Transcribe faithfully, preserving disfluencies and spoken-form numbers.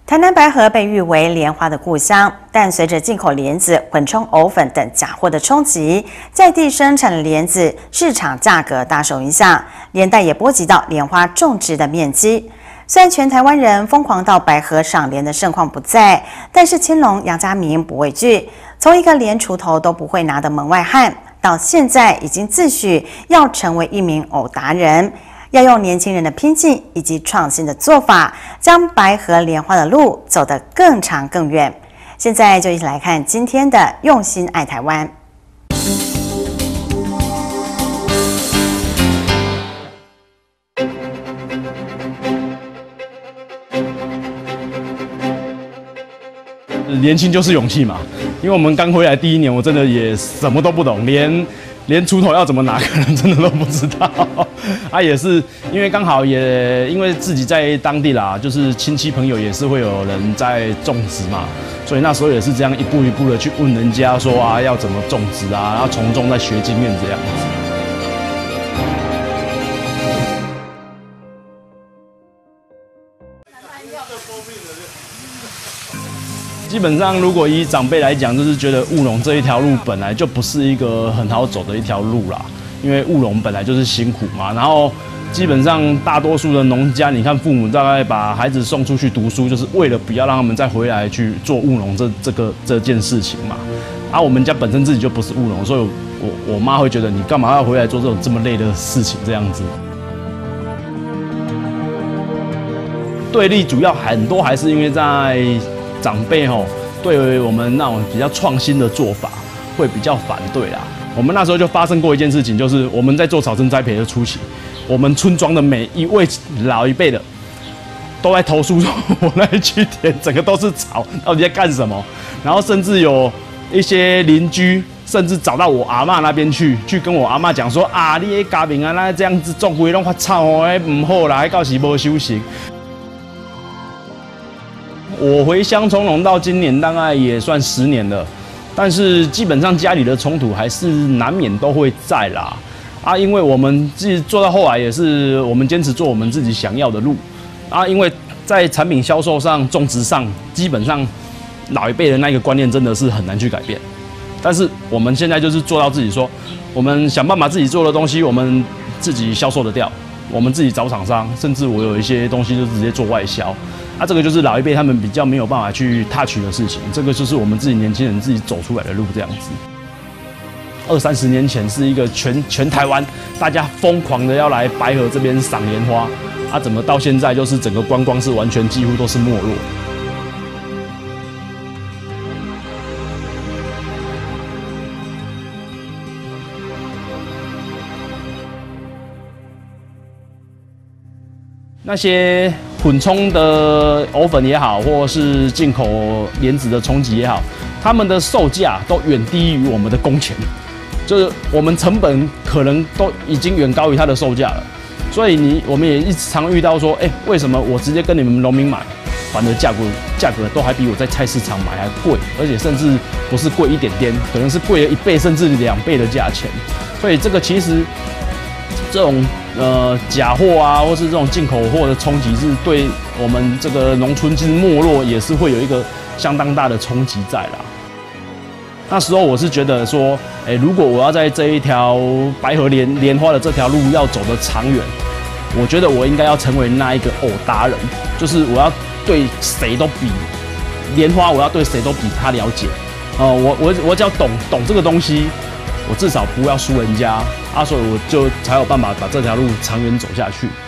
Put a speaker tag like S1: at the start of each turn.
S1: 台南白河被誉为莲花的故乡，但随着进口莲子、混充藕粉等假货的冲击，在地生产的莲子市场价格大受影响，连带也波及到莲花种植的面积。虽然全台湾人疯狂到白河赏莲的盛况不在，但是青龙杨家明不畏惧，从一个连锄头都不会拿的门外汉，到现在已经自诩要成为一名藕达人。要用年轻人的拼劲以及创新的做法，将白河莲花的路走得更长更远。现在就一起来看今天的用心爱台湾。
S2: 年轻就是勇气嘛，因为我们刚回来第一年，我真的也什么都不懂，连连锄头要怎么拿，可能真的都不知道。啊，也是因为刚好也因为自己在当地啦，就是亲戚朋友也是会有人在种植嘛，所以那时候也是这样一步一步的去问人家说啊，要怎么种植啊，然后从中再学经验这样子。基本上，如果以长辈来讲，就是觉得务农这一条路本来就不是一个很好走的一条路啦，因为务农本来就是辛苦嘛。然后，基本上大多数的农家，你看父母大概把孩子送出去读书，就是为了不要让他们再回来去做务农这这个这件事情嘛。啊，我们家本身自己就不是务农，所以我我妈会觉得你干嘛要回来做这种这么累的事情这样子。对立主要很多还是因为在长辈吼，对我们那种比较创新的做法会比较反对啦。我们那时候就发生过一件事情，就是我们在做草生栽培的初期，我们村庄的每一位老一辈的都在投诉说，我那一区田整个都是草，到底在干什么？然后甚至有一些邻居，甚至找到我阿嬷那边去，去跟我阿嬷讲说啊，你的家民啊，那这样子种规拢发草哦，那唔好啦，那到时无修行。我回乡从农到今年大概也算十年了，但是基本上家里的冲突还是难免都会在啦。啊，因为我们自己做到后来也是我们坚持做我们自己想要的路啊，因为在产品销售上、种植上，基本上老一辈的那个观念真的是很难去改变。但是我们现在就是做到自己说，我们想办法自己做的东西，我们自己销售得掉，我们自己找厂商，甚至我有一些东西就直接做外销。啊，这个就是老一辈他们比较没有办法去 touch 的事情，这个就是我们自己年轻人自己走出来的路这样子。二三十年前是一个全全台湾大家疯狂的要来白河这边赏莲花，啊，怎么到现在就是整个观光是完全几乎都是没落。那些混充的藕粉也好，或是进口莲子的冲击也好，他们的售价都远低于我们的工钱，就是我们成本可能都已经远高于它的售价了。所以你我们也一直常遇到说，哎、欸，为什么我直接跟你们农民买，反而价格价格都还比我在菜市场买还贵，而且甚至不是贵一点点，可能是贵了一倍甚至两倍的价钱。所以这个其实这种。呃，假货啊，或是这种进口货的冲击，是对我们这个农村其实没落也是会有一个相当大的冲击在啦。那时候我是觉得说，哎、欸，如果我要在这一条白河莲莲花的这条路要走得长远，我觉得我应该要成为那一个藕达人，就是我要对谁都比莲花，我要对谁都比他了解。哦、呃，我我我只要懂懂这个东西。我至少不要输人家啊，所以我就才有办法把这条路长远走下去。